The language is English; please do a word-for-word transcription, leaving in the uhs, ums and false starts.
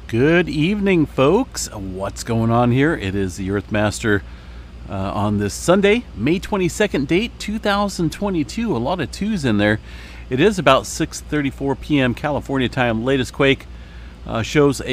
Good evening, folks. What's going on here? It is the Earthmaster uh, on this Sunday, May twenty-second date, two thousand twenty-two. A lot of twos in there. It is about six thirty-four p m California time. Latest quake uh, shows a